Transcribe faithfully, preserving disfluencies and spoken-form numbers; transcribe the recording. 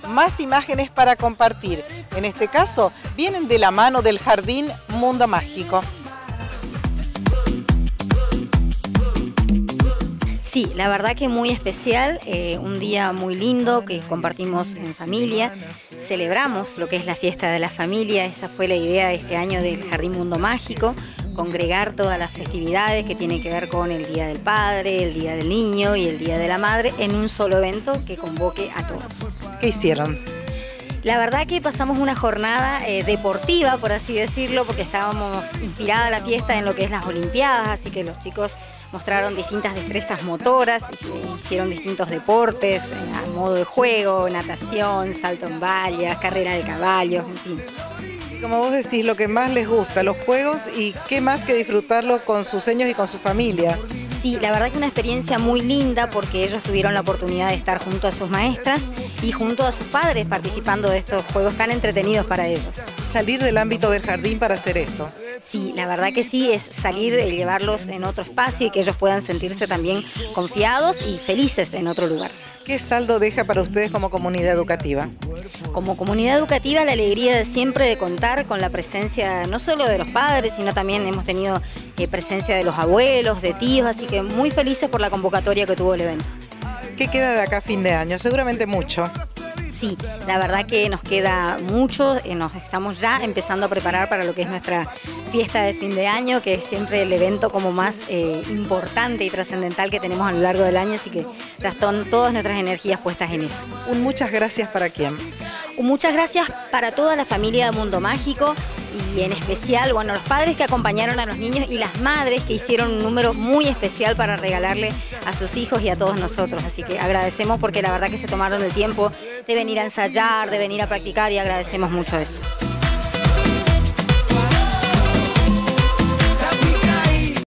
más imágenes para compartir. En este caso, vienen de la mano del Jardín Mundo Mágico. Sí, la verdad que muy especial, eh, un día muy lindo que compartimos en familia, celebramos lo que es la fiesta de la familia, esa fue la idea de este año del Jardín Mundo Mágico, congregar todas las festividades que tienen que ver con el Día del Padre, el Día del Niño y el Día de la Madre en un solo evento que convoque a todos. ¿Qué hicieron? La verdad que pasamos una jornada eh, deportiva, por así decirlo, porque estábamos inspirada la fiesta en lo que es las Olimpiadas, así que los chicos mostraron distintas destrezas motoras, hicieron distintos deportes eh, a modo de juego, natación, salto en vallas, carrera de caballos, en fin. Como vos decís, lo que más les gusta, los juegos, y qué más que disfrutarlo con sus seños y con su familia. Sí, la verdad que una experiencia muy linda porque ellos tuvieron la oportunidad de estar junto a sus maestras y junto a sus padres participando de estos juegos tan entretenidos para ellos. Salir del ámbito del jardín para hacer esto. Sí, la verdad que sí, es salir y llevarlos en otro espacio y que ellos puedan sentirse también confiados y felices en otro lugar. ¿Qué saldo deja para ustedes como comunidad educativa? Como comunidad educativa, la alegría de siempre de contar con la presencia no solo de los padres, sino también hemos tenido eh, presencia de los abuelos, de tíos, así que muy felices por la convocatoria que tuvo el evento. ¿Qué queda de acá a fin de año? Seguramente mucho. Sí, la verdad que nos queda mucho, eh, nos estamos ya empezando a preparar para lo que es nuestra fiesta de fin de año, que es siempre el evento como más eh, importante y trascendental que tenemos a lo largo del año, así que ya están todas nuestras energías puestas en eso. Un muchas gracias para quién. Un muchas gracias para toda la familia de Mundo Mágico y en especial, bueno, los padres que acompañaron a los niños y las madres que hicieron un número muy especial para regalarle a sus hijos y a todos nosotros. Así que agradecemos porque la verdad que se tomaron el tiempo de venir a ensayar, de venir a practicar y agradecemos mucho eso.